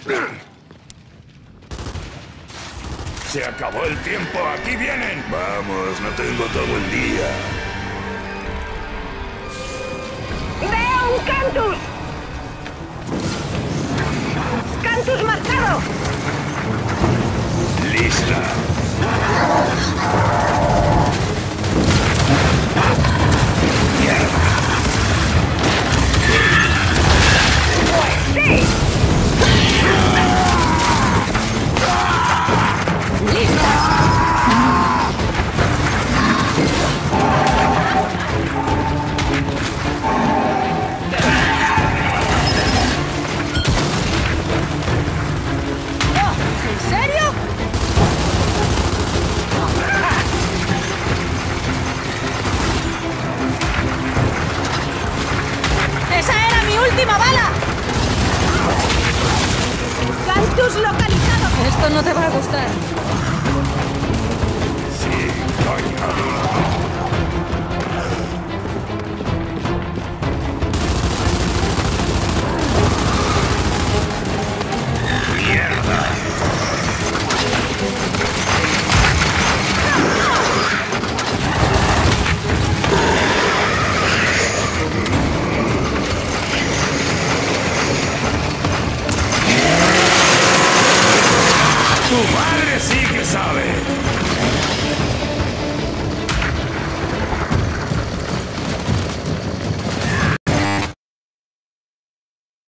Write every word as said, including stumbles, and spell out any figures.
Se acabó el tiempo, aquí vienen. Vamos, no tengo todo el día. ¡Veo un Cantus! ¡Cantus marcado! ¡Lista! ¡Mierda! ¡Sí! ¿En serio? ¡Esa era mi última bala! ¡Cantus localizado! Esto no te va a gustar. Sí, coño. ¡Mierda! ¡Tu madre!